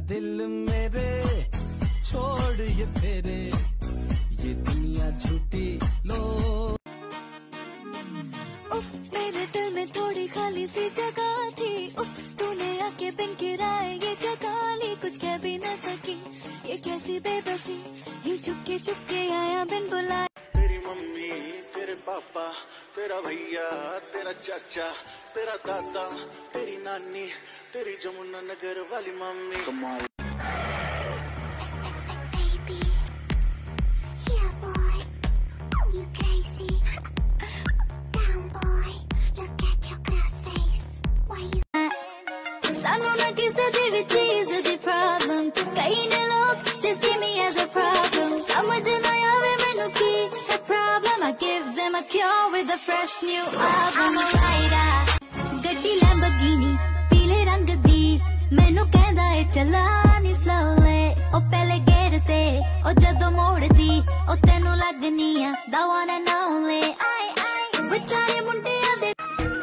दिल मेरे छोड़ ये फेरे, ये दुनिया झूठी लो। उफ मेरे दिल में थोड़ी खाली सी जगह थी, उफ तूने आके बिन किराए ये जगह ली, कुछ कह भी न सकी ये कैसी बेबसी, ये चुपके आया बिन बुलाए। तेरी मम्मी, तेरे पापा, तेरा भैया, तेरा चाचा, तेरा दादा, तेरी नानी, तेरी जमुना नगर वाली मम्मी। कमाल। कई ने लोग they see me as a problem, समझ न आवे मैनू की the problem, I give them a cure with a fresh new album. गड्डी लैम्बोर्गिनी पीले रंग दी, मैनू कहंदा है चला नी slowly, ओ पहले गेट ते ओ जदों मोड़दी ओ तेनू लगनी आ the one and only। आई बेचारे मुंडियां दे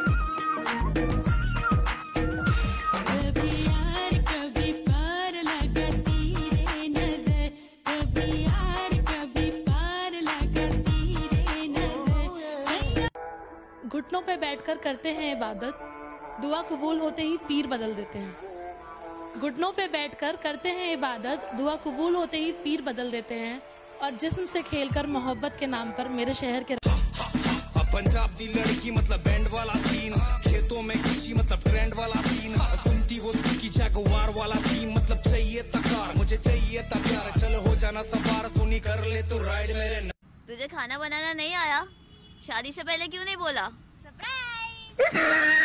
घुटनों पे बैठकर करते हैं इबादत, दुआ कबूल होते ही पीर बदल देते हैं। घुटनों पे बैठकर करते हैं इबादत, दुआ कबूल होते ही पीर बदल देते हैं। और जिस्म से खेलकर मोहब्बत के नाम पर मेरे शहर के पंजाब दी लड़की मतलब बैंड वाला सीन, खेतों में खिंची मतलब ट्रेंड वाला सीन, सुनती वो की जगवार वाला सीन, मतलब चाहिए तकार मुझे चाहिए तकार, चल हो जाना सवार सोनी कर ले तो राइड मेरे। तुझे खाना बनाना नहीं आया? शादी से पहले क्यों नहीं बोला? सरप्राइज।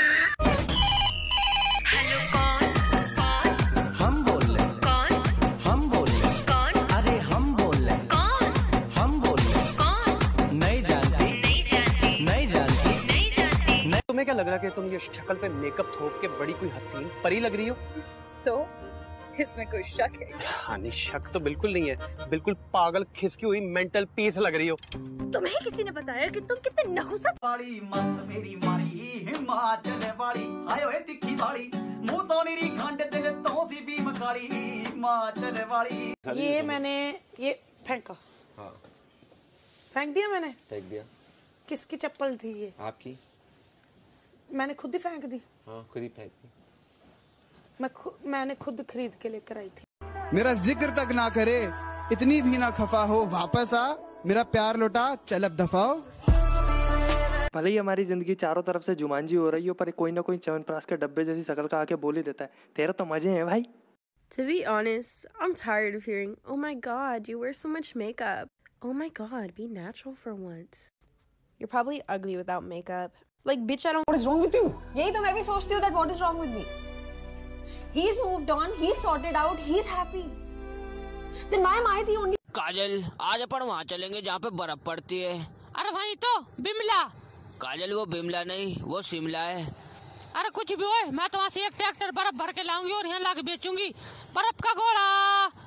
हेलो कौन? हम बोल रहे। कौन? हम बोल रहे। कौन? अरे हम बोल रहे। कौन? हम बोल रहे। कौन? नहीं जानती। नहीं जानती। नहीं जानती। नहीं जानती। तुम्हें क्या लग रहा है कि तुम ये शक्ल पे मेकअप थोप के बड़ी कोई हसीन परी लग रही हो? तो इसमें कोई शक है? हाँ नहीं, शक तो बिल्कुल नहीं है, बिल्कुल पागल खिसकी हुई मेंटल पीस लग रही हो। तुम्हें किसी ने बताया कि तुम कितने नहुसत वाली मत मेरी मारी हिमाचल वाली, आए ओए तिखी वाली, मुंह तो निरी खंड दिल तो सी भी मकाली, हिमाचल वाली। ये मैंने ये फेंका। हाँ। फेंक दिया मैंने। फेंक दिया। किसकी चप्पल थी ये? आपकी। मैंने खुद ही फेंक दी। हाँ खुद ही फेंक दी। मैंने खुद खरीद के लेकर आई थी। मेरा जिक्र तक ना करे, इतनी भी ना खफा हो, वापस आ मेरा प्यार लौटा, चल अब दफाओ। भले ही हमारी जिंदगी चारों तरफ से जुमांजी हो रही हो, पर कोई ना कोई च्यवनप्राश के डब्बे जैसी शकल का आके बोल ही देता है, तेरा तो मजे हैं भाई। To be honest, I'm tired of hearing, oh my god, you wear so much makeup. Oh my god, be natural for once. You're probably ugly without makeup. Like, bitch, I don't... What is wrong with you? यही तो मैं भी सोचती हूँ, that what is wrong with me? He's moved on, he's sorted out, he's happy. Then why am I the only... काजल, आज अपन वहाँ चलेंगे जहाँ पे बर्फ पड़ती है। अरे भाई तो बिमला। काजल वो बिमला नहीं, वो शिमला है। अरे कुछ भी हो, मैं तो वहाँ से एक ट्रैक्टर बर्फ भर के लाऊंगी और यहाँ लाके बेचूंगी। बर्फ का घोड़ा।